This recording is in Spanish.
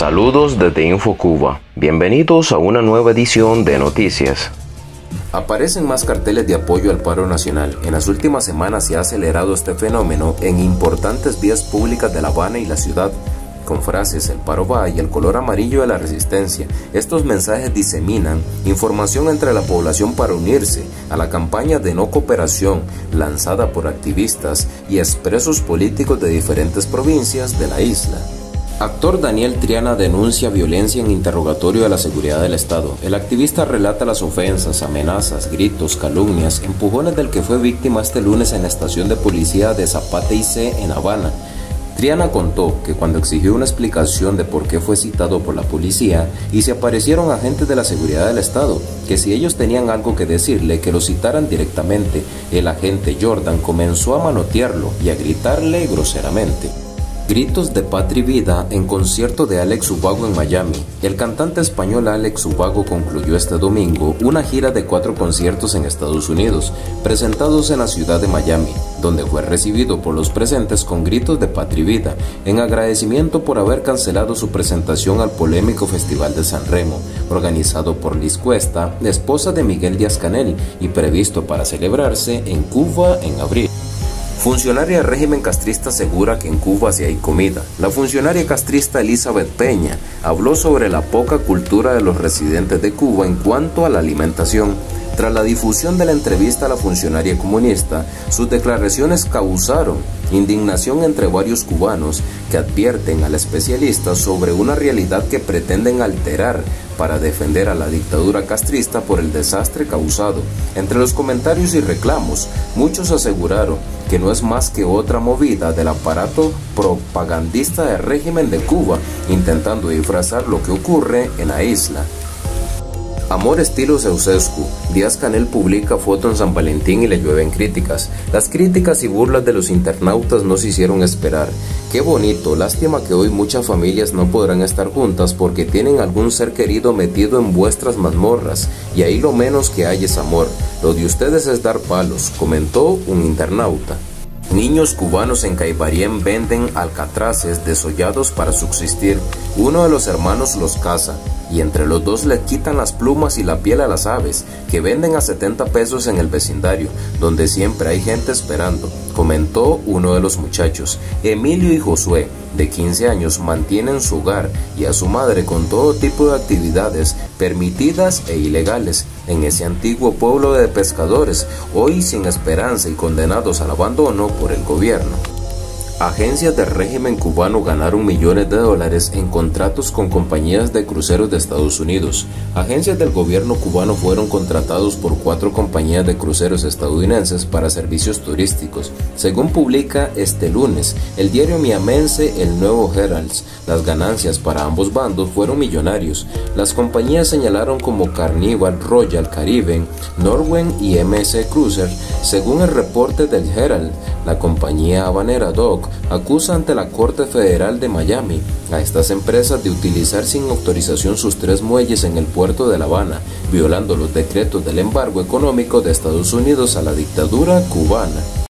Saludos desde InfoCuba. Bienvenidos a una nueva edición de Noticias. Aparecen más carteles de apoyo al paro nacional. En las últimas semanas se ha acelerado este fenómeno en importantes vías públicas de La Habana y la ciudad, con frases "el paro va" y "el color amarillo de la resistencia". Estos mensajes diseminan información entre la población para unirse a la campaña de no cooperación lanzada por activistas y expresos políticos de diferentes provincias de la isla. Actor Daniel Triana denuncia violencia en interrogatorio a la seguridad del Estado. El activista relata las ofensas, amenazas, gritos, calumnias, empujones del que fue víctima este lunes en la estación de policía de Zapata y C en Habana. Triana contó que cuando exigió una explicación de por qué fue citado por la policía y se aparecieron agentes de la seguridad del Estado, que si ellos tenían algo que decirle, que lo citaran directamente, el agente Jordan comenzó a manotearlo y a gritarle groseramente. Gritos de patria y vida en concierto de Alex Ubago en Miami. El cantante español Alex Ubago concluyó este domingo una gira de 4 conciertos en Estados Unidos, presentados en la ciudad de Miami, donde fue recibido por los presentes con gritos de patria y vida, en agradecimiento por haber cancelado su presentación al polémico Festival de San Remo, organizado por Liz Cuesta, esposa de Miguel Díaz-Canel, y previsto para celebrarse en Cuba en abril. Funcionaria del régimen castrista asegura que en Cuba sí hay comida. La funcionaria castrista Elizabeth Peña habló sobre la poca cultura de los residentes de Cuba en cuanto a la alimentación. Tras la difusión de la entrevista a la funcionaria comunista, sus declaraciones causaron indignación entre varios cubanos que advierten al especialista sobre una realidad que pretenden alterar para defender a la dictadura castrista por el desastre causado. Entre los comentarios y reclamos, muchos aseguraron que no es más que otra movida del aparato propagandista del régimen de Cuba, intentando disfrazar lo que ocurre en la isla. Amor estilo Ceausescu. Díaz-Canel publica foto en San Valentín y le llueven críticas. Las críticas y burlas de los internautas no se hicieron esperar. Qué bonito, lástima que hoy muchas familias no podrán estar juntas porque tienen algún ser querido metido en vuestras mazmorras, y ahí lo menos que hay es amor. Lo de ustedes es dar palos, comentó un internauta. Niños cubanos en Caibarien venden alcatraces desollados para subsistir. Uno de los hermanos los caza y entre los dos le quitan las plumas y la piel a las aves, que venden a 70 pesos en el vecindario, donde siempre hay gente esperando, comentó uno de los muchachos. Emilio y Josué, de 15 años, mantienen su hogar y a su madre con todo tipo de actividades permitidas e ilegales en ese antiguo pueblo de pescadores, hoy sin esperanza y condenados al abandono por el gobierno. Agencias del régimen cubano ganaron millones de dólares en contratos con compañías de cruceros de Estados Unidos. Agencias del gobierno cubano fueron contratados por 4 compañías de cruceros estadounidenses para servicios turísticos, según publica este lunes el diario miamense El Nuevo Herald. Las ganancias para ambos bandos fueron millonarios. Las compañías señalaron como Carnival, Royal Caribbean, Norwen y MS Cruiser. Según el reporte del Herald, la compañía habanera Dock acusa ante la Corte Federal de Miami a estas empresas de utilizar sin autorización sus 3 muelles en el puerto de La Habana, violando los decretos del embargo económico de Estados Unidos a la dictadura cubana.